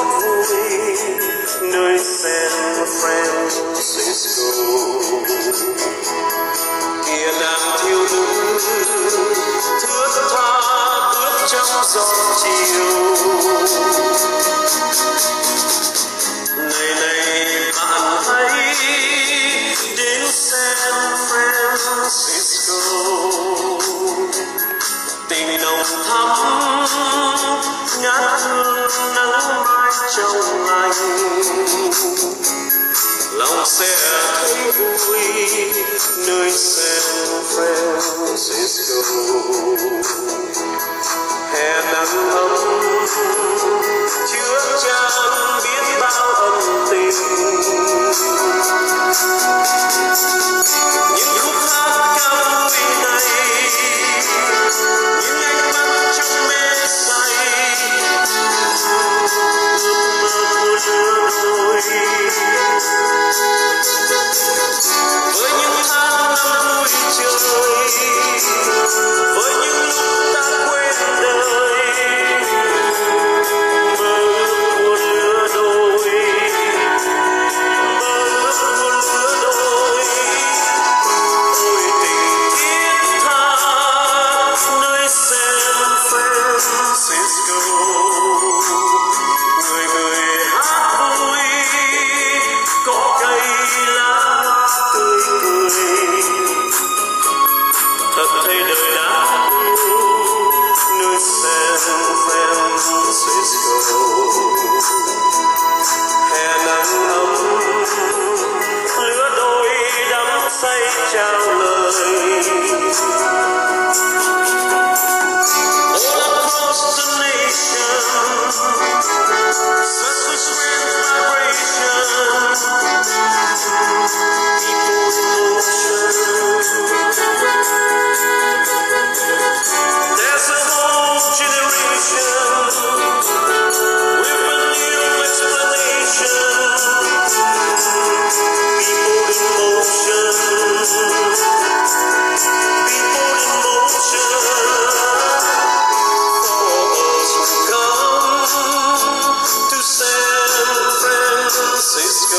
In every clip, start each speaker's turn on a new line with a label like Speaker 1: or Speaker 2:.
Speaker 1: vui nơi San Francisco. Kia nàng thiếu nữ thướt tha bước trong gió chiều. Này này bạn hãy đến San Francisco, tình nồng thắm ngát hương nắng mai trong lành. Lòng sẽ thấy vui nơi San Francisco. Hè nắng ấm chứa chan biết bao ân tình. Những khúc hát cao vui này, những ánh mắt trong mê say, ước mơ của lứa đôi. Với những tháng năm vui chơi, với những lúc ta quên đời, mơ ước của lứa đôi, mơ ước của lứa đôi. Ôi tình thiết tha nơi San Francisco, người người hát vui, có cây lá hoa tươi cười. Thật thay đời đã nơi San Francisco. Hè nắng ấm lứa đôi đắm say trao lời. All across the nation, such a sweet vibration. People in motion. There's a whole generation with a new explanation. People in motion. People in motion. For us who come to San Francisco,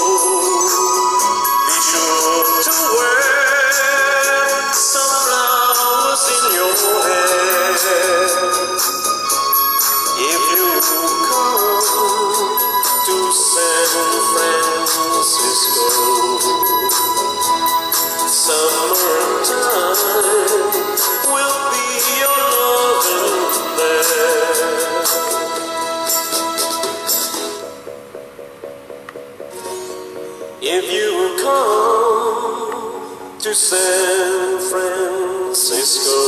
Speaker 1: be sure to wear some flowers in your hair. If you come to San Francisco, summertime will be your loving there. If you come to San Francisco,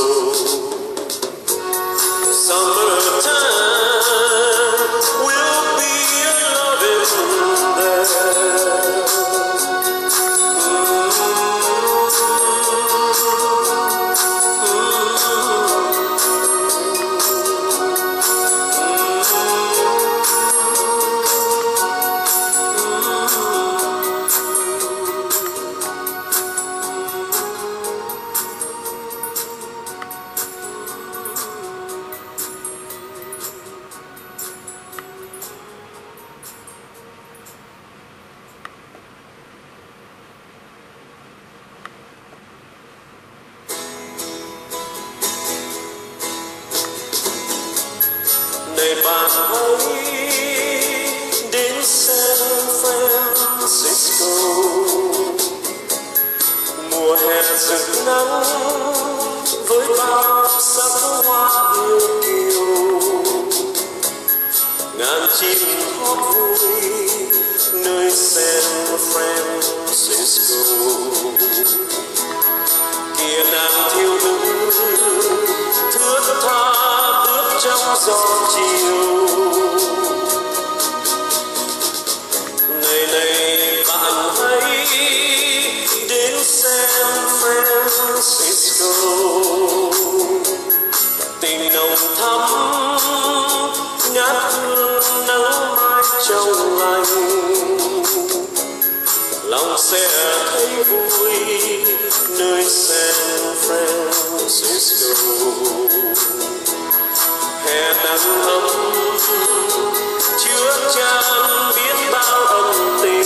Speaker 1: summertime will be a loving there. Này bạn hãy đến San Francisco, mùa hè rực nắng với bao sắc hoa yêu kiều. Ngàn chim hót vui nơi San Francisco. Kia nàng thiếu nữ thướt tha bước trong gió chiều. Này này bạn hãy đến San Francisco, tình nồng thắm ngát hương nắng mai trong lành. Lòng sẽ thấy vui nơi San Francisco. Hè nắng ấm chứa chan biết bao ân tình.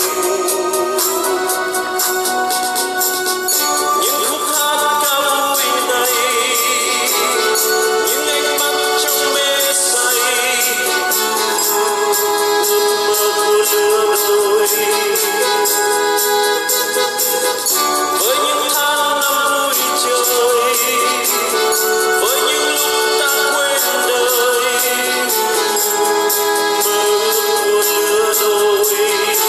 Speaker 1: Những khúc hát ca vui này, những ánh mắt trong mê say, ước mơ của lứa đôi. Với những tháng năm vui chơi, với những lúc ta quên đời, mơ ước của lứa đôi,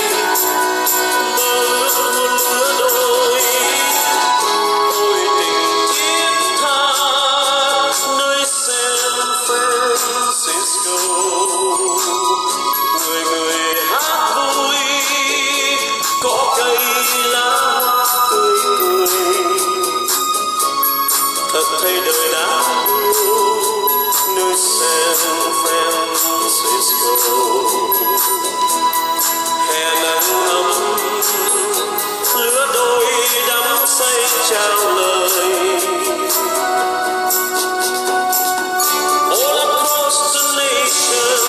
Speaker 1: mơ ước của lứa đôi. Ôi tình thiết tha nơi San Francisco, người người hát vui, có cây lá tươi cười. Thật thay đời đáng yêu nơi San Francisco. Hè nắng ấm, lứa đôi đắm say chào lời.